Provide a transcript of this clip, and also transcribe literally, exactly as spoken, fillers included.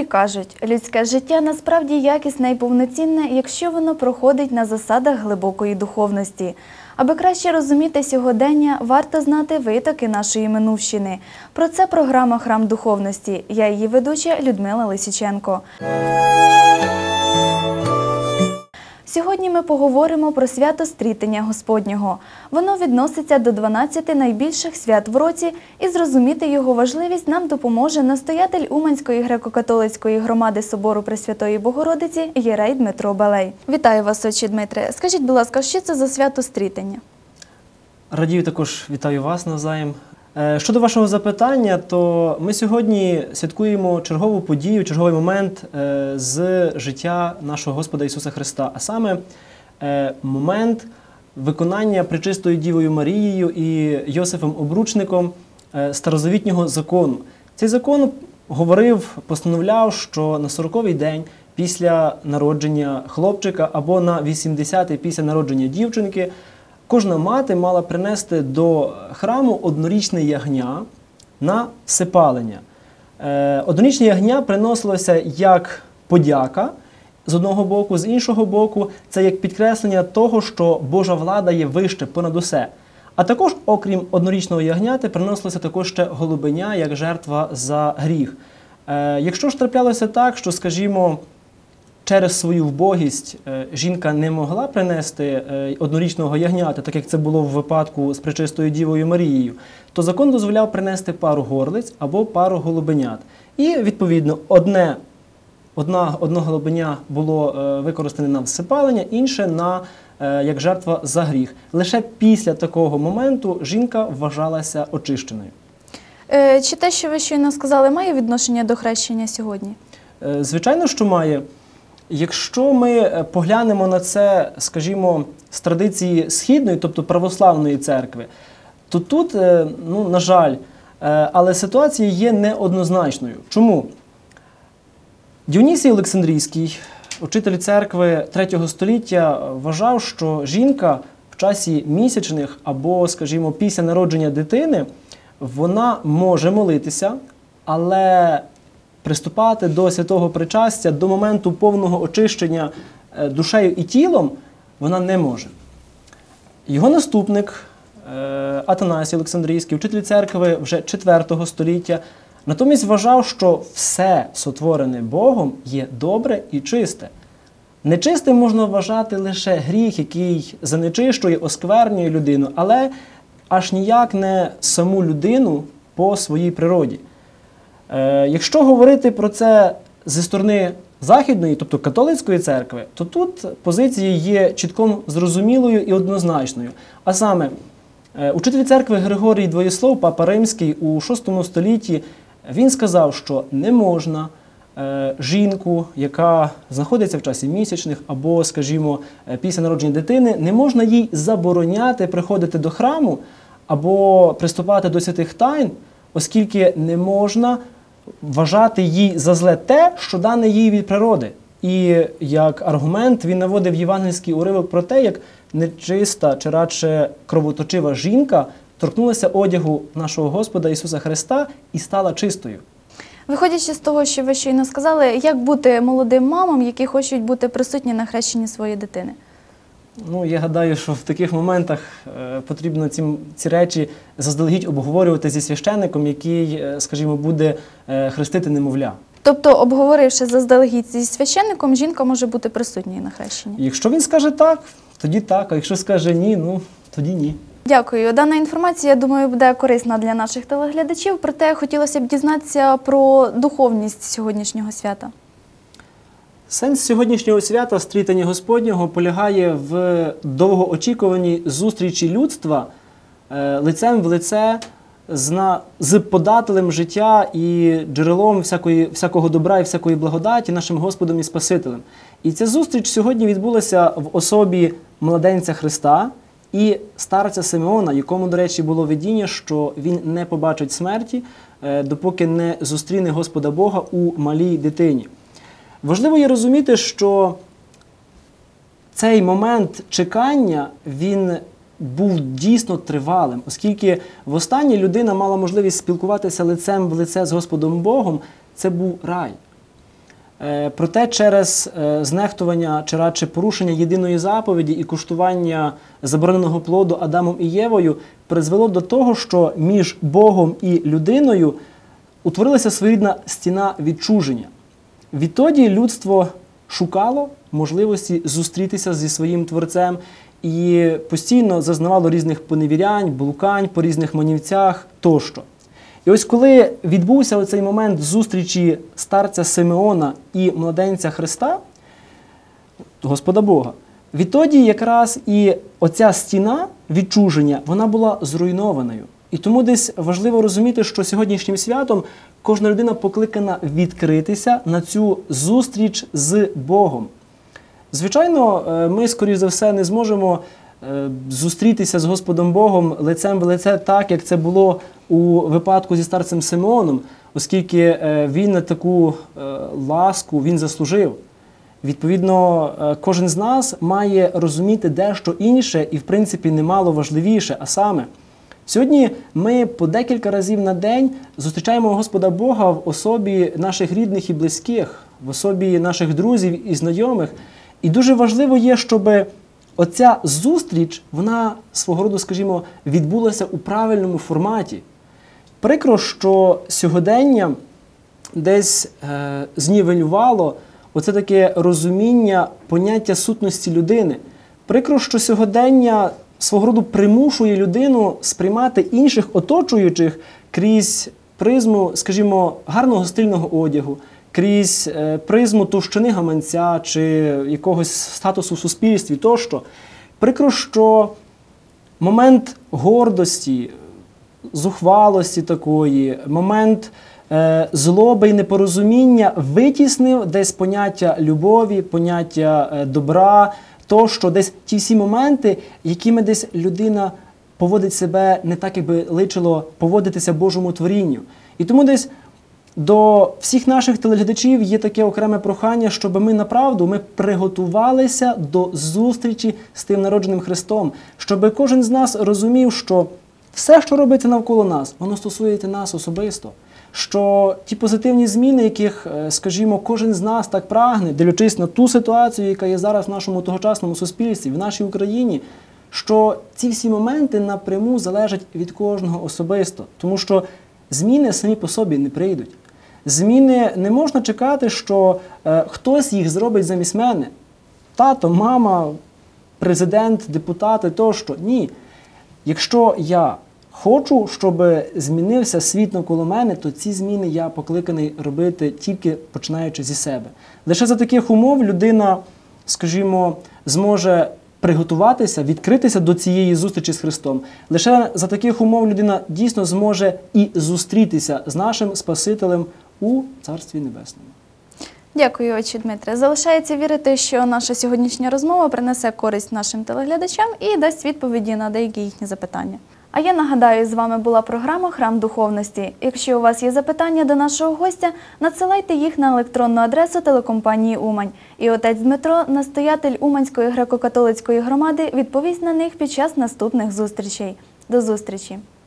кажуть, людське життя насправді якісне і повноцінне, якщо воно проходить на засадах глибокої духовності. Аби краще розуміти сьогодення, варто знати витоки нашої минувщини. Про це програма «Храм духовності». Я її ведуча Людмила Лисиченко. Сьогодні ми поговоримо про свято Стрітення Господнього. Воно відноситься до дванадцяти найбільших свят в році, і зрозуміти його важливість нам допоможе настоятель Уманської греко-католицької громади Собору Пресвятої Богородиці єрей Дмитро Балей. Вітаю вас, отче Дмитре. Скажіть, будь ласка, що це за свято Стрітення? Радію також, вітаю вас навзаєм. Щодо вашого запитання, то ми сьогодні святкуємо чергову подію, черговий момент з життя нашого Господа Ісуса Христа, а саме момент виконання Пречистою Дівою Марією і Йосифом Обручником старозавітнього закону. Цей закон говорив, постановляв, що на сороковий день після народження хлопчика або на вісімдесятий після народження дівчинки кожна мати мала принести до храму однорічне ягня на всепалення. Однорічне ягня приносилося як подяка з одного боку, з іншого боку, це як підкреслення того, що Божа влада є вище понад усе. А також, окрім однорічного ягняти, приносилося також ще голубеня, як жертва за гріх. Якщо ж траплялося так, що, скажімо, через свою вбогість жінка не могла принести однорічного ягнята, так як це було в випадку з Пречистою Дівою Марією, то закон дозволяв принести пару горлиць або пару голубенят. І, відповідно, одне, одна, одне голубеня було використане на всипалення, інше на, як жертва за гріх. Лише після такого моменту жінка вважалася очищеною. Чи те, що ви щойно сказали, має відношення до хрещення сьогодні? Звичайно, що має. Якщо ми поглянемо на це, скажімо, з традиції східної, тобто православної церкви, то тут, ну, на жаль, але ситуація є неоднозначною. Чому? Діонісій Олександрійський, учитель церкви третього століття, вважав, що жінка в часі місячних або, скажімо, після народження дитини, вона може молитися, але приступати до святого причастя до моменту повного очищення душею і тілом вона не може. Його наступник Атанасій Олександрійський, учитель церкви вже четвертого століття, натомість вважав, що все сотворене Богом є добре і чисте. Нечистим можна вважати лише гріх, який занечищує, осквернює людину, але аж ніяк не саму людину по своїй природі. Якщо говорити про це зі сторони Західної, тобто католицької церкви, то тут позиція є чітко зрозумілою і однозначною. А саме, учитель церкви Григорій Двоєслов, папа Римський, у шостому столітті, він сказав, що не можна жінку, яка знаходиться в часі місячних або, скажімо, після народження дитини, не можна їй забороняти приходити до храму або приступати до святих тайн, оскільки не можна вважати їй за зле те, що дане їй від природи. І як аргумент він наводив євангельський уривок про те, як нечиста, чи радше кровоточива жінка торкнулася одягу нашого Господа Ісуса Христа і стала чистою. Виходячи з того, що ви щойно сказали, як бути молодим мамам, які хочуть бути присутні на хрещенні своєї дитини? Ну, я гадаю, що в таких моментах е, потрібно ці, ці речі заздалегідь обговорювати зі священником, який, е, скажімо, буде е, хрестити немовля. Тобто, обговоривши заздалегідь зі священником, жінка може бути присутньою на хрещенні? Якщо він скаже так, тоді так, а якщо скаже ні, ну, тоді ні. Дякую. Дана інформація, я думаю, буде корисна для наших телеглядачів, проте хотілося б дізнатися про духовність сьогоднішнього свята. Сенс сьогоднішнього свята Стрітення Господнього полягає в довгоочікуваній зустрічі людства е, лицем в лице з, на, з подателем життя і джерелом всякої, всякого добра і всякої благодаті нашим Господом і Спасителем. І ця зустріч сьогодні відбулася в особі младенця Христа і старця Симеона, якому, до речі, було видіння, що він не побачить смерті, е, допоки не зустріне Господа Бога у малій дитині. Важливо є розуміти, що цей момент чекання, він був дійсно тривалим, оскільки востаннє людина мала можливість спілкуватися лицем в лице з Господом Богом, це був рай. Е, Проте через е, знехтування чи радше порушення єдиної заповіді і куштування забороненого плоду Адамом і Євою призвело до того, що між Богом і людиною утворилася своєрідна стіна відчуження. Відтоді людство шукало можливості зустрітися зі своїм Творцем і постійно зазнавало різних поневірянь, блукань по різних манівцях тощо. І ось коли відбувся оцей момент зустрічі старця Симеона і младенця Христа, Господа Бога, відтоді якраз і оця стіна відчуження, вона була зруйнованою. І тому десь важливо розуміти, що сьогоднішнім святом кожна людина покликана відкритися на цю зустріч з Богом. Звичайно, ми, скоріш за все, не зможемо зустрітися з Господом Богом лицем в лице так, як це було у випадку зі старцем Симеоном, оскільки він на таку ласку він заслужив. Відповідно, кожен з нас має розуміти дещо інше і, в принципі, немало важливіше, а саме, сьогодні ми по декілька разів на день зустрічаємо Господа Бога в особі наших рідних і близьких, в особі наших друзів і знайомих. І дуже важливо є, щоб оця зустріч, вона свого роду, скажімо, відбулася у правильному форматі. Прикро, що сьогодення десь е, знівелювало оце таке розуміння поняття сутності людини. Прикро, що сьогодення свого роду примушує людину сприймати інших оточуючих крізь призму, скажімо, гарного стильного одягу, крізь е, призму товщини гаманця чи якогось статусу в суспільстві тощо. Прикро, що момент гордості, зухвалості такої, момент е, злоби і непорозуміння витіснив десь поняття любові, поняття е, добра, то, що десь ті всі моменти, якими десь людина поводить себе не так, як би личило поводитися Божому творінню. І тому десь до всіх наших телеглядачів є таке окреме прохання, щоб ми направду ми приготувалися до зустрічі з тим народженим Христом, щоб кожен з нас розумів, що все, що робиться навколо нас, воно стосується нас особисто. Що ті позитивні зміни, яких, скажімо, кожен з нас так прагне, дивлячись на ту ситуацію, яка є зараз в нашому тогочасному суспільстві, в нашій Україні, що ці всі моменти напряму залежать від кожного особисто. Тому що зміни самі по собі не прийдуть. Зміни не можна чекати, що е, хтось їх зробить замість мене. Тато, мама, президент, депутати тощо. Ні. Якщо я хочу, щоб змінився світ навколо мене, то ці зміни я покликаний робити тільки починаючи зі себе. Лише за таких умов людина, скажімо, зможе приготуватися, відкритися до цієї зустрічі з Христом. Лише за таких умов людина дійсно зможе і зустрітися з нашим Спасителем у Царстві Небесному. Дякую, отче Дмитре. Залишається вірити, що наша сьогоднішня розмова принесе користь нашим телеглядачам і дасть відповіді на деякі їхні запитання. А я нагадаю, з вами була програма «Храм духовності». Якщо у вас є запитання до нашого гостя, надсилайте їх на електронну адресу телекомпанії «Умань». І отець Дмитро, настоятель Уманської греко-католицької громади, відповість на них під час наступних зустрічей. До зустрічі!